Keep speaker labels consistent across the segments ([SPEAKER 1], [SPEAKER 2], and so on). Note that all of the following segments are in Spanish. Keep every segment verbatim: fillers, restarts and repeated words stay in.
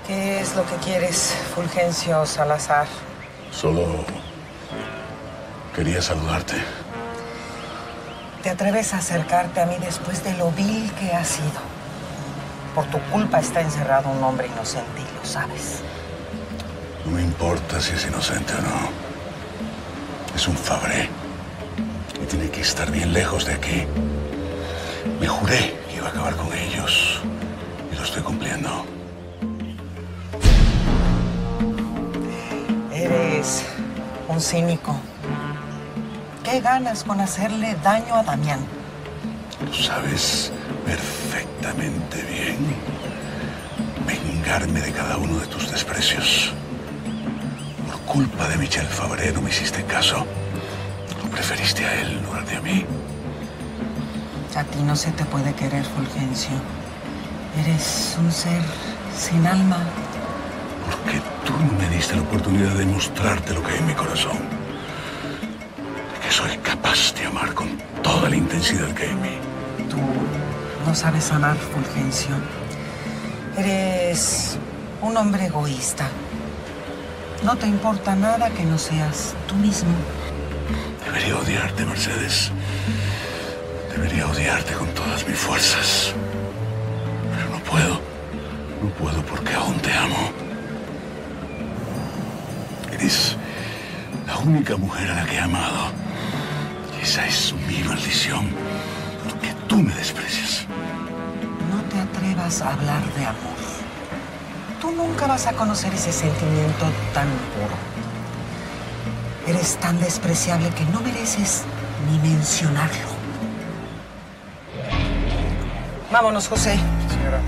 [SPEAKER 1] ¿Qué es lo que quieres, Fulgencio Salazar?
[SPEAKER 2] Solo quería saludarte.
[SPEAKER 1] ¿Te atreves a acercarte a mí después de lo vil que has sido? Por tu culpa está encerrado un hombre inocente y lo sabes.
[SPEAKER 2] No me importa si es inocente o no. Es un Fabré. Y tiene que estar bien lejos de aquí. Me juré que iba a acabar con ellos. Y lo estoy cumpliendo.
[SPEAKER 1] Eres un cínico. ¿Qué ganas con hacerle daño a Damián?
[SPEAKER 2] Lo sabes perfectamente bien. Vengarme de cada uno de tus desprecios. Por culpa de Michel Fabré no me hiciste caso. Lo preferiste a él en lugar de a mí.
[SPEAKER 1] A ti no se te puede querer, Fulgencio. Eres un ser sin alma.
[SPEAKER 2] Porque tú no me diste la oportunidad de mostrarte lo que hay en mi corazón. De que soy capaz de amar con toda la intensidad que hay en mí.
[SPEAKER 1] Tú no sabes amar, Fulgencio. Eres un hombre egoísta. No te importa nada que no seas tú mismo.
[SPEAKER 2] Debería odiarte, Mercedes. Debería odiarte con todas mis fuerzas. Pero no puedo. No puedo porque aún te amo. Eres la única mujer a la que he amado. Y esa es mi maldición. Porque tú me desprecias.
[SPEAKER 1] No te atrevas a hablar de amor. Tú nunca vas a conocer ese sentimiento tan puro. Eres tan despreciable que no mereces ni mencionarlo. Vámonos, José.
[SPEAKER 3] Sí, señora.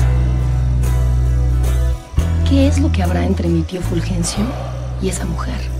[SPEAKER 4] ¿Qué es lo que habrá entre mi tío Fulgencio y esa mujer?